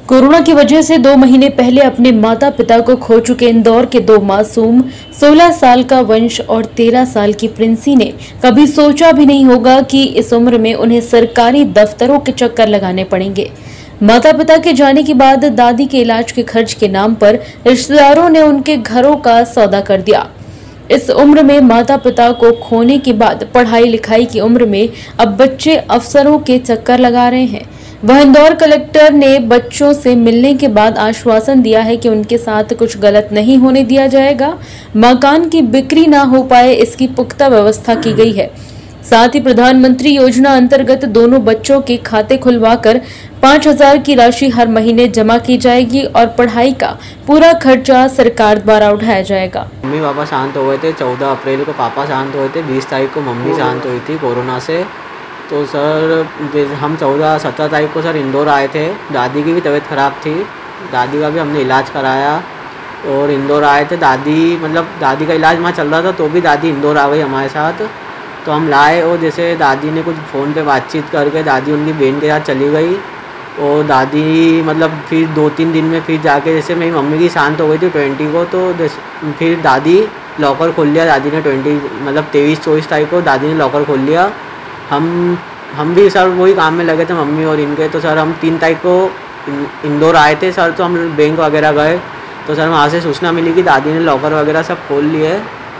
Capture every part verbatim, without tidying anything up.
Corona की वजह से दो महीने पहले अपने माता पिता को खो चुके इंदौर के दो मासूम सोलह साल का वंश और तेरह साल की प्रिंसी ने कभी सोचा भी नहीं होगा कि इस उम्र में उन्हें सरकारी दफ्तरों के चक्कर लगाने पड़ेंगे। माता पिता के जाने के बाद दादी के इलाज के खर्च के नाम पर रिश्तेदारों ने उनके घरों का सौदा कर दिया। इस उम्र में माता पिता को खोने के बाद पढ़ाई लिखाई की उम्र में अब बच्चे अफसरों के चक्कर लगा रहे हैं। वह इंदौर कलेक्टर ने बच्चों से मिलने के बाद आश्वासन दिया है कि उनके साथ कुछ गलत नहीं होने दिया जाएगा। मकान की बिक्री ना हो पाए इसकी पुख्ता व्यवस्था की गई है। साथ ही प्रधानमंत्री योजना अंतर्गत दोनों बच्चों के खाते खुलवाकर पाँच हजार की राशि हर महीने जमा की जाएगी और पढ़ाई का पूरा खर्चा सरकार द्वारा उठाया जाएगा। मम्मी पापा शांत हो गए थे। चौदह अप्रैल को पापा शांत हुए थे। बीस तारीख को मम्मी शांत हुई थी कोरोना से। तो सर हम चौदह सत्रह तारीख को सर इंदौर आए थे। दादी की भी तबीयत ख़राब थी। दादी का भी हमने इलाज कराया और इंदौर आए थे। दादी मतलब दादी का इलाज वहाँ चल रहा था तो भी दादी इंदौर आ गई हमारे साथ। तो हम लाए और जैसे दादी ने कुछ फ़ोन पे बातचीत करके दादी उनकी बहन के साथ चली गई और दादी मतलब फिर दो तीन दिन में फिर जाके जैसे मेरी मम्मी की शांत हो गई थी ट्वेंटी को, तो फिर दादी लॉकर खोल लिया। दादी ने ट्वेंटी मतलब तेईस चौबीस तारीख को दादी ने लॉकर खोल लिया। हम हम भी सर वही काम में लगे थे मम्मी और इनके। तो सर हम तीन तारीख को इंदौर आए थे सर। तो हम बैंक वगैरह गए तो सर वहाँ से सूचना मिली कि दादी ने लॉकर वगैरह सब खोल लिए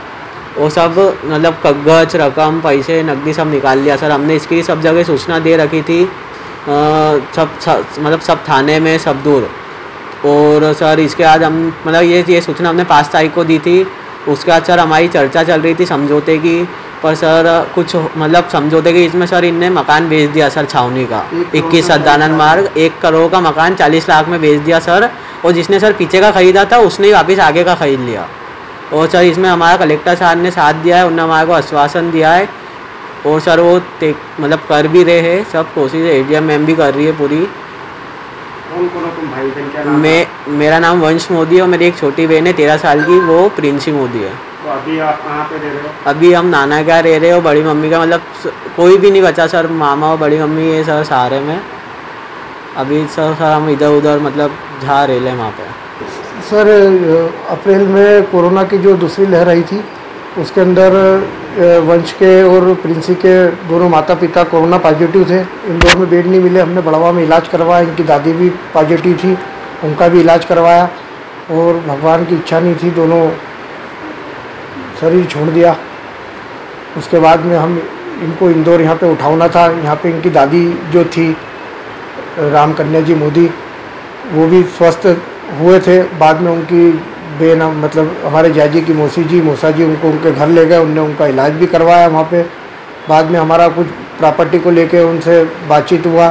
और सब मतलब कागज रकम पैसे नकदी सब निकाल लिया सर। हमने इसकी सब जगह सूचना दे रखी थी, आ, सब, सब मतलब सब थाने में सब दूर। और सर इसके बाद हम मतलब ये ये सूचना हमने पाँच तारीख को दी थी। उसके बाद सर हमारी चर्चा चल रही थी समझौते की, पर सर कुछ मतलब समझौते के इसमें सर इनने मकान बेच दिया सर छावनी का इक्कीस सदानंद मार्ग एक करोड़ का मकान चालीस लाख में बेच दिया सर। और जिसने सर पीछे का ख़रीदा था उसने ही वापस आगे का ख़रीद लिया। और सर इसमें हमारा कलेक्टर साहब ने साथ दिया है। उन्होंने हमारे को आश्वासन दिया है और सर वो मतलब कर भी रहे हैं सब कोशिश। एडीएम मैम भी कर रही है पूरी। कौन कौन तुम भाई बहन क्या नाम? मैं मेरा नाम वंश मोदी है और मेरी एक छोटी बहन है तेरह साल की, वो प्रिंसी मोदी है। तो अभी आप कहाँ पे रह रहे हो? अभी हम नाना क्या रह रहे हो। बड़ी मम्मी का मतलब कोई भी नहीं बचा सर। मामा और बड़ी मम्मी है सर सहारे में। अभी सर सर हम इधर उधर मतलब जहाँ रह रहे हैं वहाँ पे। सर अप्रैल में कोरोना की जो दूसरी लहर आई थी उसके अंदर वंश के और प्रिंसी के दोनों माता पिता कोरोना पॉजिटिव थे। इंदौर में बेड नहीं मिले, हमने बड़वा में इलाज करवाया। इनकी दादी भी पॉजिटिव थी, उनका भी इलाज करवाया और भगवान की इच्छा नहीं थी, दोनों शरीर छोड़ दिया। उसके बाद में हम इनको इंदौर यहाँ पे उठाना था। यहाँ पे इनकी दादी जो थी राम कन्या जी मोदी, वो भी स्वस्थ हुए थे। बाद में उनकी बेन मतलब हमारे जाजी की मौसी जी मौसा जी उनको उनके घर ले गए। उनने उनका इलाज भी करवाया वहाँ पे। बाद में हमारा कुछ प्रॉपर्टी को लेके उनसे बातचीत हुआ।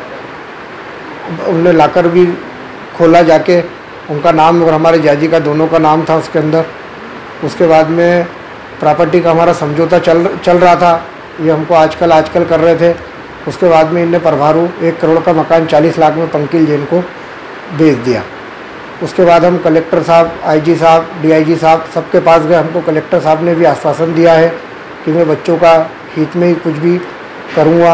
उनने लाकर भी खोला जाके, उनका नाम और हमारे जाजी का दोनों का नाम था उसके अंदर। उसके बाद में प्रॉपर्टी का हमारा समझौता चल चल रहा था। ये हमको आजकल आजकल कर रहे थे। उसके बाद में इनने प्रभारू एक करोड़ का मकान चालीस लाख में पंकिल जैन को बेच दिया। उसके बाद हम कलेक्टर साहब, आईजी साहब, डीआईजी साहब सबके पास गए। हमको कलेक्टर साहब ने भी आश्वासन दिया है कि मैं बच्चों का हित में ही कुछ भी करूँगा।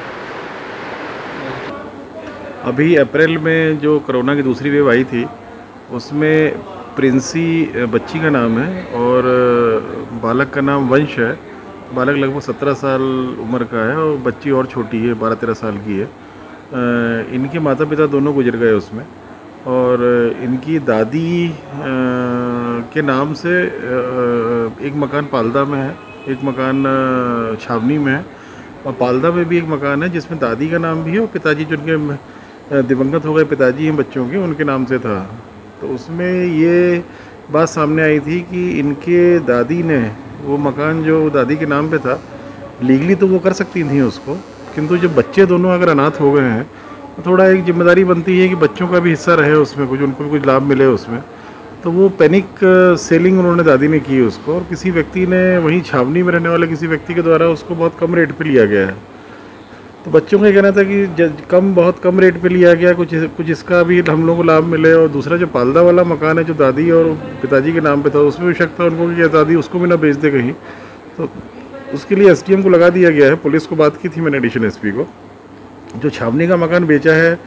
अभी अप्रैल में जो कोरोना की दूसरी वेव आई थी उसमें प्रिंसी बच्ची का नाम है और बालक का नाम वंश है। बालक लगभग सत्रह साल उम्र का है और बच्ची और छोटी है, बारह तेरह साल की है। इनके माता पिता दोनों गुजर गए उसमें और इनकी दादी के नाम से एक मकान पालदा में है, एक मकान छावनी में है और पालदा में भी एक मकान है जिसमें दादी का नाम भी है और पिताजी जो उनके दिवंगत हो गए पिताजी हैं बच्चों के, उनके नाम से था। तो उसमें ये बात सामने आई थी कि इनके दादी ने वो मकान जो दादी के नाम पे था लीगली तो वो कर सकती थी उसको, किंतु जब बच्चे दोनों अगर अनाथ हो गए हैं तो थोड़ा एक जिम्मेदारी बनती है कि बच्चों का भी हिस्सा रहे उसमें, कुछ उनको भी कुछ लाभ मिले उसमें। तो वो पैनिक सेलिंग उन्होंने दादी ने की उसको और किसी व्यक्ति ने वहीं छावनी में रहने वाले किसी व्यक्ति के द्वारा उसको बहुत कम रेट पे लिया गया है। तो बच्चों का कहना था कि कम बहुत कम रेट पे लिया गया, कुछ कुछ इसका भी हम लोगों को लाभ मिले। और दूसरा जो पालदा वाला मकान है जो दादी और पिताजी के नाम पे था उसमें भी शक था उनको कि दादी उसको भी ना बेच दे कहीं। तो उसके लिए एसडीएम को लगा दिया गया है। पुलिस को बात की थी मैंने एडिशनल एसपी को। जो छावनी का मकान बेचा है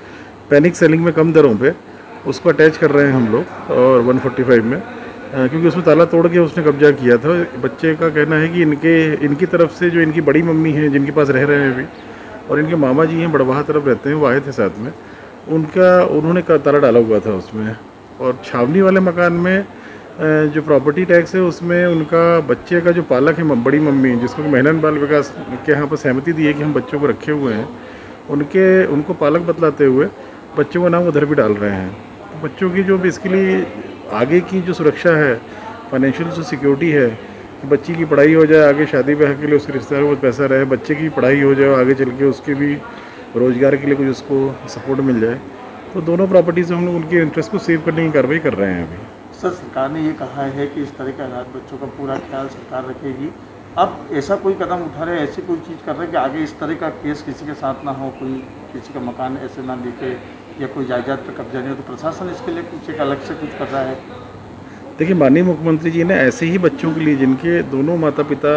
पैनिक सेलिंग में कम दरों पे उसको अटैच कर रहे हैं हम लोग और वन फोर्टी फाइव में, क्योंकि उसमें ताला तोड़ के उसने कब्जा किया था। बच्चे का कहना है कि इनके इनकी तरफ से जो इनकी बड़ी मम्मी हैं जिनके पास रह रहे हैं अभी, और इनके मामा जी हैं बड़वाह तरफ रहते हैं, वो आए थे साथ में, उनका उन्होंने ताला डाला हुआ था उसमें। और छावनी वाले मकान में जो प्रॉपर्टी टैक्स है उसमें उनका बच्चे का जो पालक है बड़ी मम्मी, जिसको महिला बाल विकास के यहाँ पर सहमति दी है कि हम बच्चों को रखे हुए हैं, उनके उनको पालक बतलाते हुए बच्चों का नाम उधर भी डाल रहे हैं। तो बच्चों की जो बेसिकली आगे की जो सुरक्षा है, फाइनेंशियल जो सिक्योरिटी है कि बच्ची की पढ़ाई हो जाए, आगे शादी ब्याह के लिए उसके रिश्तेदारों को पैसा रहे, बच्चे की पढ़ाई हो जाए, आगे चल के उसके भी रोज़गार के लिए कुछ उसको सपोर्ट मिल जाए, तो दोनों प्रॉपर्टीज़ हम लोग उनके इंटरेस्ट को सेव करने की कार्रवाई कर रहे हैं अभी। सर, सरकार ने ये कहा है कि इस तरह के अनाथ बच्चों का पूरा ख्याल सरकार रखेगी। अब ऐसा कोई कदम उठा रहे हैं, ऐसी कोई चीज़ कर रहे हैं कि आगे इस तरह का केस किसी के साथ ना हो, कोई किसी का मकान ऐसे ना दिखे या कोई जायदाद पर कब्जा नहीं हो, तो प्रशासन इसके लिए कुछ एक अलग से कुछ कर रहा है? देखिए, माननीय मुख्यमंत्री जी ने ऐसे ही बच्चों के लिए जिनके दोनों माता पिता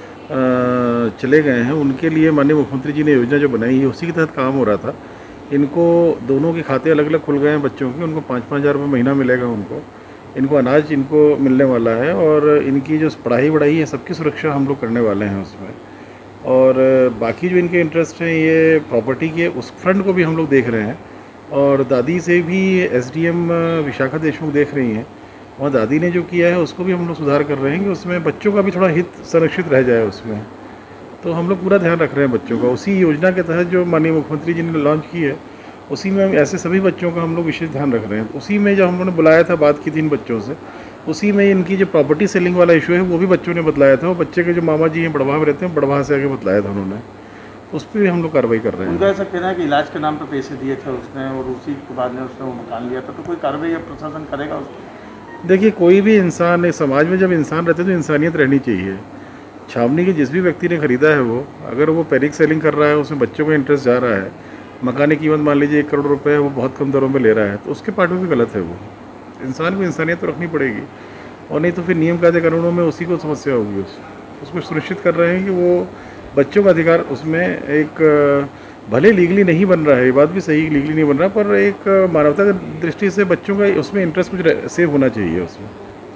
चले गए हैं, उनके लिए माननीय मुख्यमंत्री जी ने योजना जो बनाई है उसी के तहत काम हो रहा था। इनको दोनों के खाते अलग अलग खुल गए हैं बच्चों के, उनको पाँच पाँच हज़ार रुपये महीना मिलेगा उनको, इनको अनाज इनको मिलने वाला है, और इनकी जो पढ़ाई वढ़ाई है सबकी सुरक्षा हम लोग करने वाले हैं उसमें। और बाकी जो इनके इंटरेस्ट हैं ये प्रॉपर्टी के, उस फ्रंट को भी हम लोग देख रहे हैं। और दादी से भी एसडीएम विशाखा देशमुख देख रही हैं, और दादी ने जो किया है उसको भी हम लोग सुधार कर रहे हैं कि उसमें बच्चों का भी थोड़ा हित संरक्षित रह जाए उसमें। तो हम लोग पूरा ध्यान रख रहे हैं बच्चों का। उसी योजना के तहत जो माननीय मुख्यमंत्री जी ने लॉन्च की है, उसी में हम ऐसे सभी बच्चों का हम लोग विशेष ध्यान रख रहे हैं। उसी में जब हम लोगों ने बुलाया था, बात की थी इन बच्चों से, उसी में इनकी जो प्रॉपर्टी सेलिंग वाला इशू है वो भी बच्चों ने बतलाया था। वो बच्चे के जो मामा जी हैं बड़वाह में रहते हैं, बड़वाह से आगे बतलाया था उन्होंने, उस पर भी हम लोग कार्रवाई कर रहे हैं। उनका ऐसा कहना है कि इलाज के नाम पर पैसे दिए थे उसने, और उसी के बाद में उसने वो मकान लिया था, तो कोई कार्रवाई या प्रशासन करेगा उसको? देखिए, कोई भी इंसान, समाज में जब इंसान रहते हैं तो इंसानियत रहनी चाहिए। छावनी के जिस भी व्यक्ति ने ख़रीदा है वो, अगर वो पैनिक सेलिंग कर रहा है, उसमें बच्चों का इंटरेस्ट जा रहा है, मकान की कीमत मान लीजिए एक करोड़ रुपए है, वो बहुत कम दरों में ले रहा है, तो उसके पार्ट में भी गलत है। वो इंसान को इंसानियत तो रखनी पड़ेगी, और नहीं तो फिर नियम कायदे कानूनों में उसी को समस्या होगी। उस उसको सुनिश्चित कर रहे हैं कि वो बच्चों का अधिकार उसमें एक, भले लीगली नहीं बन रहा है, ये बात भी सही, लीगली नहीं बन रहा, पर एक मानवता की दृष्टि से बच्चों का उसमें इंटरेस्ट कुछ सेव होना चाहिए उसमें।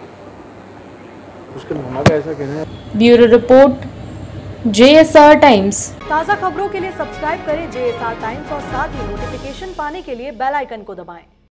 उसके मामा का ऐसा कहना है। Bureau report, JSR Times. ताज़ा खबरों के लिए सब्सक्राइब करें जेएसआर टाइम्स और साथ ही नोटिफिकेशन पाने के लिए बेल आइकन को दबाएं।